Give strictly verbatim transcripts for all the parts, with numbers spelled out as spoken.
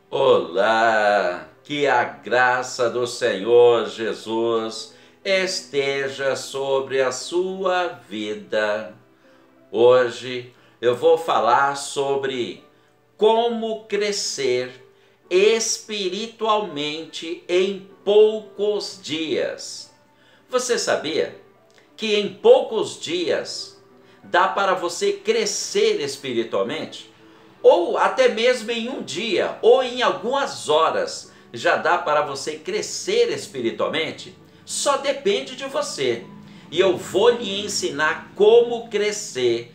Olá, que a graça do Senhor Jesus esteja sobre a sua vida. Hoje eu vou falar sobre como crescer espiritualmente em poucos dias. Você sabia que em poucos dias dá para você crescer espiritualmente? Ou até mesmo em um dia, ou em algumas horas, já dá para você crescer espiritualmente? Só depende de você. E eu vou lhe ensinar como crescer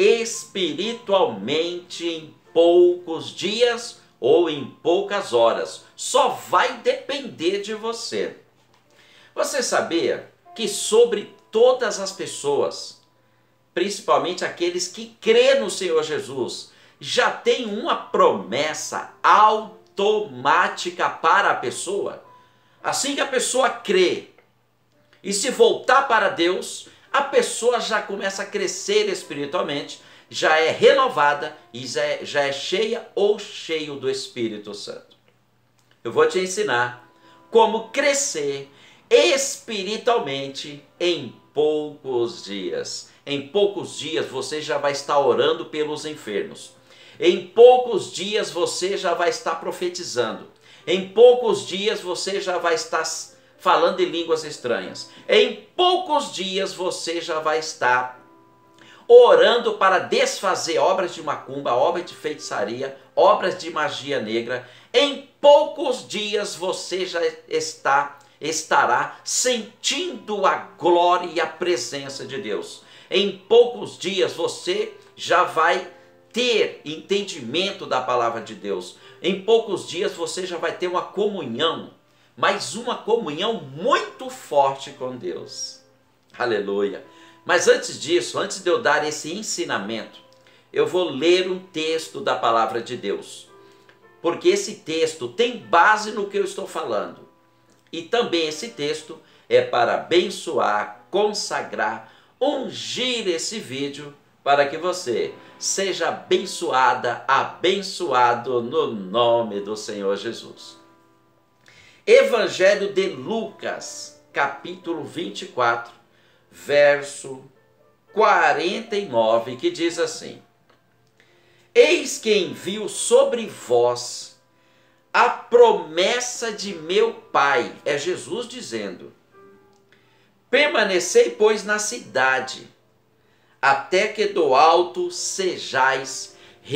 espiritualmente em poucos dias ou em poucas horas. Só vai depender de você. Você sabia que sobre todas as pessoas, principalmente aqueles que crêem no Senhor Jesus, já tem uma promessa automática para a pessoa? Assim que a pessoa crê e se voltar para Deus, a pessoa já começa a crescer espiritualmente, já é renovada e já é, já é cheia ou cheio do Espírito Santo. Eu vou te ensinar como crescer espiritualmente em poucos dias. Em poucos dias você já vai estar orando pelos enfermos. Em poucos dias você já vai estar profetizando. Em poucos dias você já vai estar falando em línguas estranhas. Em poucos dias você já vai estar orando para desfazer obras de macumba, obras de feitiçaria, obras de magia negra. Em poucos dias você já está, estará sentindo a glória e a presença de Deus. Em poucos dias você já vai ter entendimento da palavra de Deus. Em poucos dias você já vai ter uma comunhão, mas uma comunhão muito forte com Deus. Aleluia! Mas antes disso, antes de eu dar esse ensinamento, eu vou ler um texto da palavra de Deus, porque esse texto tem base no que eu estou falando. E também esse texto é para abençoar, consagrar, ungir esse vídeo para que você seja abençoada, abençoado no nome do Senhor Jesus. Evangelho de Lucas, capítulo vinte e quatro, verso quarenta e nove, que diz assim: Eis que envio sobre vós a promessa de meu Pai. É Jesus dizendo: permanecei, pois, na cidade, até que do alto sejais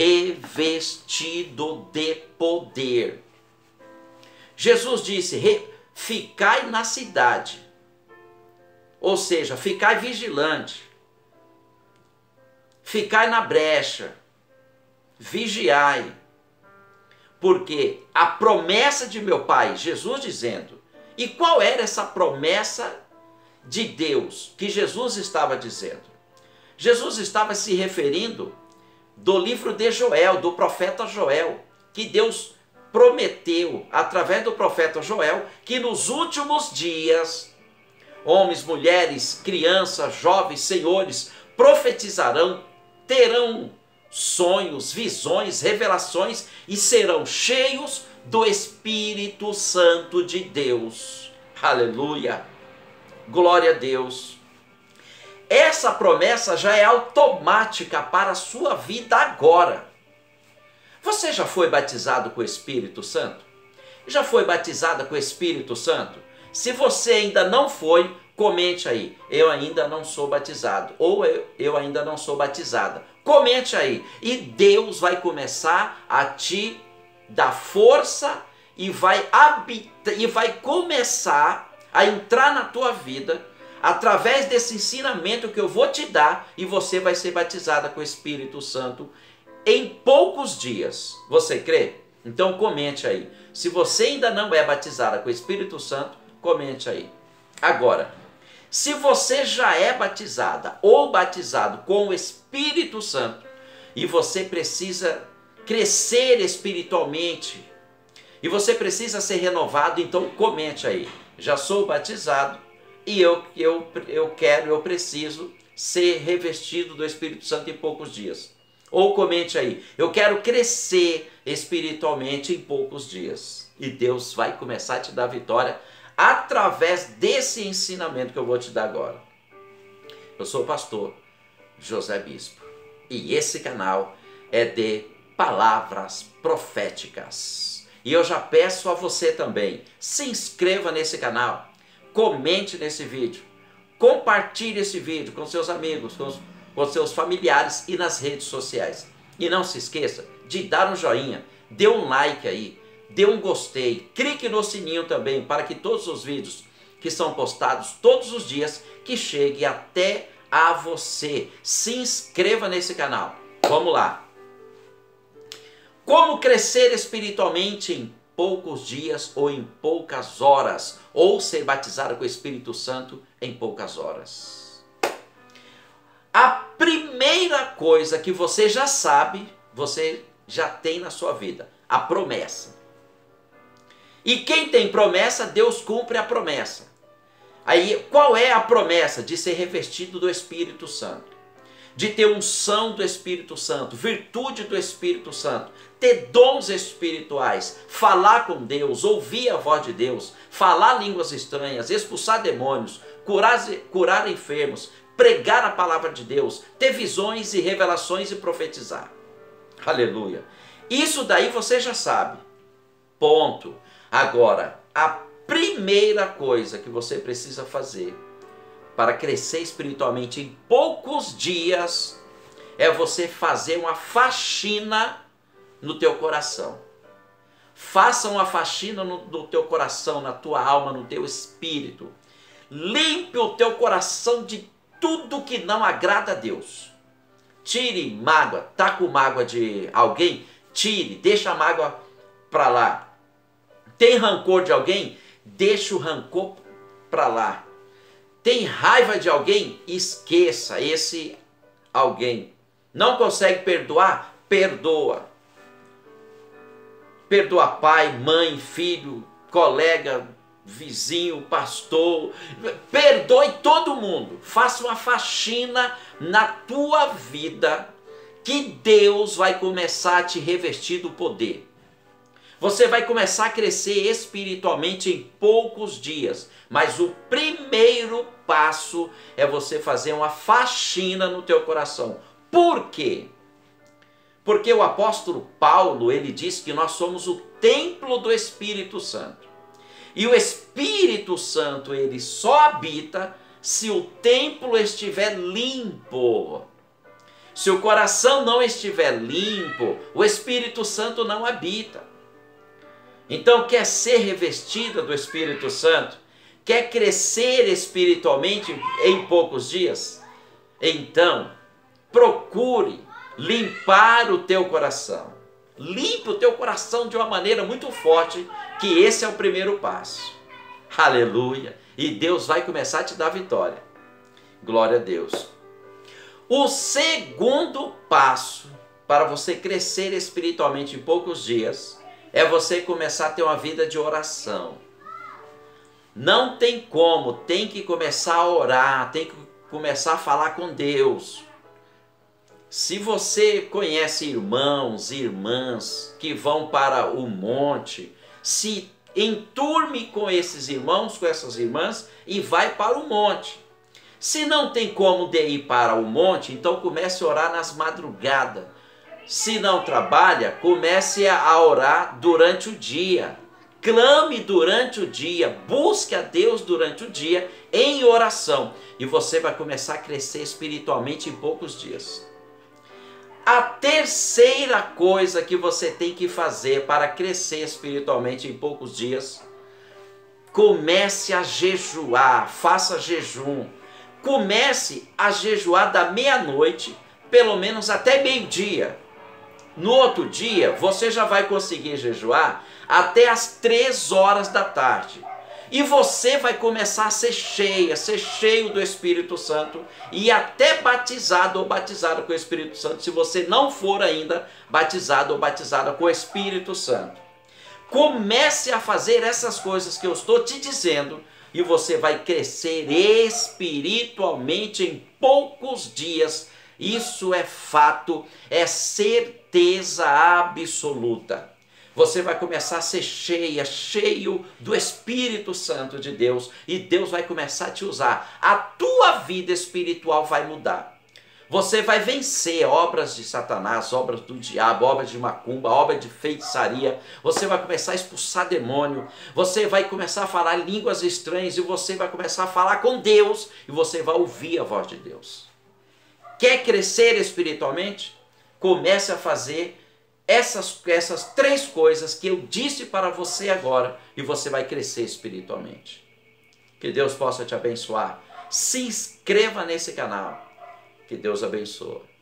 revestido de poder. Jesus disse: ficai na cidade, ou seja, ficai vigilante, ficai na brecha, vigiai, porque a promessa de meu Pai, Jesus dizendo. E qual era essa promessa de Deus que Jesus estava dizendo? Jesus estava se referindo do livro de Joel, do profeta Joel, que Deus prometeu através do profeta Joel que nos últimos dias homens, mulheres, crianças, jovens, senhores profetizarão, terão sonhos, visões, revelações e serão cheios do Espírito Santo de Deus. Aleluia! Glória a Deus! Essa promessa já é automática para a sua vida agora. Você já foi batizado com o Espírito Santo? Já foi batizada com o Espírito Santo? Se você ainda não foi, comente aí: eu ainda não sou batizado, ou eu, eu ainda não sou batizada. Comente aí, e Deus vai começar a te dar força e vai habitar, e vai começar a entrar na tua vida através desse ensinamento que eu vou te dar, e você vai ser batizada com o Espírito Santo em poucos dias. Você crê? Então comente aí. Se você ainda não é batizada com o Espírito Santo, comente aí. Agora, se você já é batizada ou batizado com o Espírito Santo e você precisa crescer espiritualmente e você precisa ser renovado, então comente aí: já sou batizado e eu, eu, eu quero, eu preciso ser revestido do Espírito Santo em poucos dias. Ou comente aí, eu quero crescer espiritualmente em poucos dias. E Deus vai começar a te dar vitória através desse ensinamento que eu vou te dar agora. Eu sou o pastor José Bispo e esse canal é de palavras proféticas. E eu já peço a você também, se inscreva nesse canal, comente nesse vídeo, compartilhe esse vídeo com seus amigos, com, os, com seus familiares e nas redes sociais. E não se esqueça de dar um joinha, dê um like aí, dê um gostei, clique no sininho também para que todos os vídeos que são postados todos os dias, que chegue até a você. Se inscreva nesse canal. Vamos lá. Como crescer espiritualmente em poucos dias ou em poucas horas, ou ser batizado com o Espírito Santo em poucas horas. A primeira coisa que você já sabe, você já tem na sua vida, a promessa. E quem tem promessa, Deus cumpre a promessa. Aí, qual é a promessa? De ser revestido do Espírito Santo. De ter unção do Espírito Santo, virtude do Espírito Santo, ter dons espirituais, falar com Deus, ouvir a voz de Deus, falar línguas estranhas, expulsar demônios, curar, curar enfermos, pregar a palavra de Deus, ter visões e revelações e profetizar. Aleluia. Isso daí você já sabe. Ponto. Agora, a primeira coisa que você precisa fazer para crescer espiritualmente em poucos dias é você fazer uma faxina no teu coração. Faça uma faxina no, no teu coração, na tua alma, no teu espírito. Limpe o teu coração de tudo que não agrada a Deus. Tire mágoa, tá com mágoa de alguém? Tire, deixa a mágoa para lá. Tem rancor de alguém? Deixa o rancor para lá. Tem raiva de alguém? Esqueça esse alguém. Não consegue perdoar? Perdoa. Perdoa pai, mãe, filho, colega, vizinho, pastor. Perdoe todo mundo. Faça uma faxina na tua vida que Deus vai começar a te revestir do poder. Você vai começar a crescer espiritualmente em poucos dias. Mas o primeiro passo é você fazer uma faxina no teu coração. Por quê? Porque o apóstolo Paulo, ele diz que nós somos o templo do Espírito Santo. E o Espírito Santo, ele só habita se o templo estiver limpo. Se o coração não estiver limpo, o Espírito Santo não habita. Então, quer ser revestida do Espírito Santo? Quer crescer espiritualmente em poucos dias? Então, procure limpar o teu coração. Limpe o teu coração de uma maneira muito forte, que esse é o primeiro passo. Aleluia! E Deus vai começar a te dar vitória. Glória a Deus. O segundo passo para você crescer espiritualmente em poucos dias é você começar a ter uma vida de oração. Não tem como, tem que começar a orar, tem que começar a falar com Deus. Se você conhece irmãos e irmãs que vão para o monte, se enturme com esses irmãos, com essas irmãs e vai para o monte. Se não tem como de ir para o monte, então comece a orar nas madrugadas. Se não trabalha, comece a orar durante o dia. Clame durante o dia, busque a Deus durante o dia em oração. E você vai começar a crescer espiritualmente em poucos dias. A terceira coisa que você tem que fazer para crescer espiritualmente em poucos dias, comece a jejuar, faça jejum. Comece a jejuar da meia-noite, pelo menos até meio-dia. No outro dia, você já vai conseguir jejuar até as três horas da tarde. E você vai começar a ser cheia, ser cheio do Espírito Santo e até batizado ou batizada com o Espírito Santo, se você não for ainda batizado ou batizada com o Espírito Santo. Comece a fazer essas coisas que eu estou te dizendo e você vai crescer espiritualmente em poucos dias Isso é fato, é certeza absoluta. Você vai começar a ser cheia, cheio do Espírito Santo de Deus, e Deus vai começar a te usar. A tua vida espiritual vai mudar. Você vai vencer obras de Satanás, obras do diabo, obras de macumba, obras de feitiçaria. Você vai começar a expulsar demônio. Você vai começar a falar línguas estranhas e você vai começar a falar com Deus e você vai ouvir a voz de Deus. Quer crescer espiritualmente? Comece a fazer essas, essas três coisas que eu disse para você agora e você vai crescer espiritualmente. Que Deus possa te abençoar. Se inscreva nesse canal. Que Deus abençoe.